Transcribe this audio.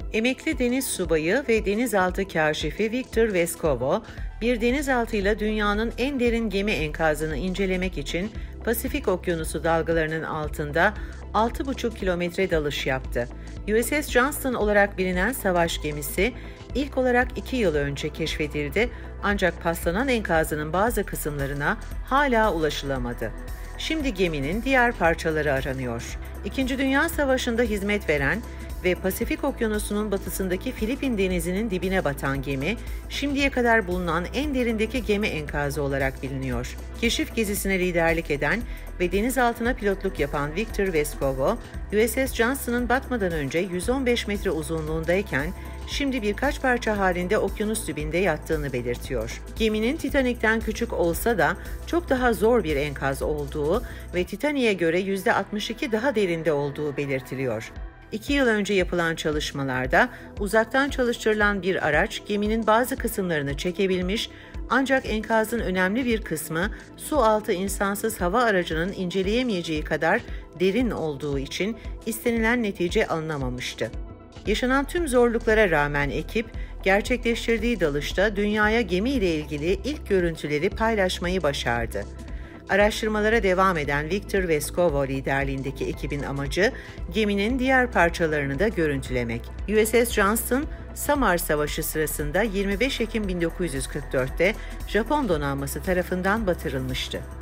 Emekli deniz subayı ve denizaltı kâşifi Viktor Vescovo, bir denizaltıyla dünyanın en derin gemi enkazını incelemek için Pasifik Okyanusu dalgalarının altında 6,5 kilometre dalış yaptı. USS Johnston olarak bilinen savaş gemisi, ilk olarak 2 yıl önce keşfedildi ancak paslanan enkazının bazı kısımlarına hala ulaşılamadı. Şimdi geminin diğer parçaları aranıyor. İkinci Dünya Savaşı'nda hizmet veren ve Pasifik Okyanusu'nun batısındaki Filipin Denizi'nin dibine batan gemi, şimdiye kadar bulunan en derindeki gemi enkazı olarak biliniyor. Keşif gezisine liderlik eden ve denizaltına pilotluk yapan Viktor Vescovo, USS Johnston'ın batmadan önce 115 metre uzunluğundayken, şimdi birkaç parça halinde okyanus dibinde yattığını belirtiyor. Geminin Titanic'ten küçük olsa da çok daha zor bir enkaz olduğu ve Titanic'e göre %62 daha derinde olduğu belirtiliyor. 2 yıl önce yapılan çalışmalarda uzaktan çalıştırılan bir araç geminin bazı kısımlarını çekebilmiş ancak enkazın önemli bir kısmı su altı insansız hava aracının inceleyemeyeceği kadar derin olduğu için istenilen netice alınamamıştı. Yaşanan tüm zorluklara rağmen ekip, gerçekleştirdiği dalışta dünyaya gemiyle ilgili ilk görüntüleri paylaşmayı başardı. Araştırmalara devam eden Viktor Vescovo liderliğindeki ekibin amacı, geminin diğer parçalarını da görüntülemek. USS Johnston, Samar Savaşı sırasında 25 Ekim 1944'te Japon donanması tarafından batırılmıştı.